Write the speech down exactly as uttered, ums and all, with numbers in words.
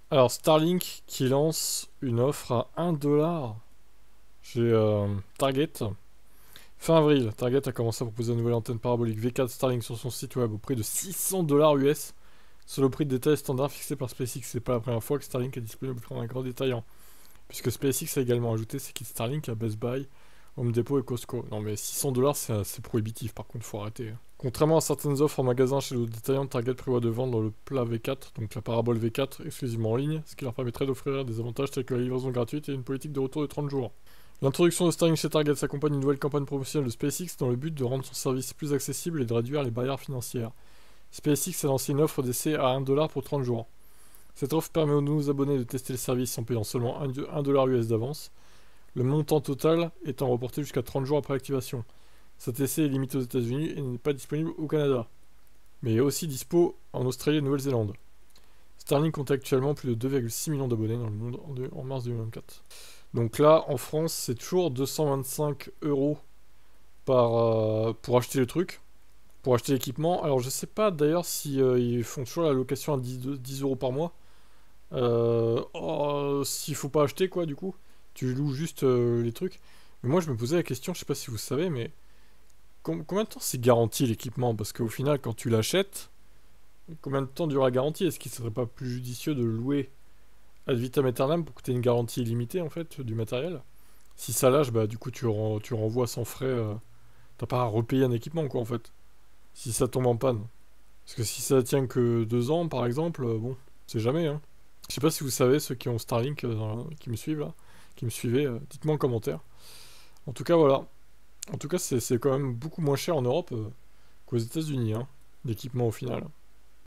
Alors Starlink qui lance une offre à un dollar chez euh, Target. Fin avril, Target a commencé à proposer une nouvelle antenne parabolique V quatre Starlink sur son site web au prix de six cents dollars U S. Sur le prix de détail standard fixé par SpaceX. C'est pas la première fois que Starlink est disponible pour un grand détaillant, puisque SpaceX a également ajouté ses kits Starlink à Best Buy, Home Depot et Costco. Non mais six cents dollars c'est prohibitif, par contre faut arrêter. Contrairement à certaines offres en magasin chez le détaillant, Target prévoit de vendre le plat V quatre, donc la parabole V quatre, exclusivement en ligne, ce qui leur permettrait d'offrir des avantages tels que la livraison gratuite et une politique de retour de trente jours. L'introduction de Starlink chez Target s'accompagne d'une nouvelle campagne promotionnelle de SpaceX dans le but de rendre son service plus accessible et de réduire les barrières financières. SpaceX a lancé une offre d'essai à un dollar pour trente jours. Cette offre permet aux nouveaux abonnés de tester le service en payant seulement un dollar U S d'avance, le montant total étant reporté jusqu'à trente jours après l'activation. Cet essai est limité aux États-Unis et n'est pas disponible au Canada, mais est aussi dispo en Australie et Nouvelle-Zélande. Starlink compte actuellement plus de deux virgule six millions d'abonnés dans le monde en mars deux mille vingt-quatre. Donc là, en France, c'est toujours deux cent vingt-cinq euros par, euh, pour acheter le truc, pour acheter l'équipement. Alors je sais pas d'ailleurs si euh, ils font toujours la location à dix euros par mois. Euh, oh, s'il faut pas acheter quoi du coup, tu loues juste euh, les trucs. Mais moi je me posais la question, je sais pas si vous savez, mais com combien de temps c'est garanti l'équipement? Parce qu'au final, quand tu l'achètes, combien de temps dure la garantie? Est-ce qu'il serait pas plus judicieux de louer ad vitam aeternam pour que tu aies une garantie illimitée en fait du matériel? Si ça lâche, bah du coup tu, ren tu renvoies sans frais. Euh, T'as pas à repayer un équipement quoi en fait. Si ça tombe en panne. Parce que si ça tient que deux ans par exemple, euh, bon, c'est jamais hein. Je sais pas si vous savez, ceux qui ont Starlink, euh, dans la- qui me suivent là, qui me suivaient, euh, dites-moi en commentaire. En tout cas voilà. En tout cas c'est c'est quand même beaucoup moins cher en Europe euh, qu'aux États-Unis, hein, l'équipement au final.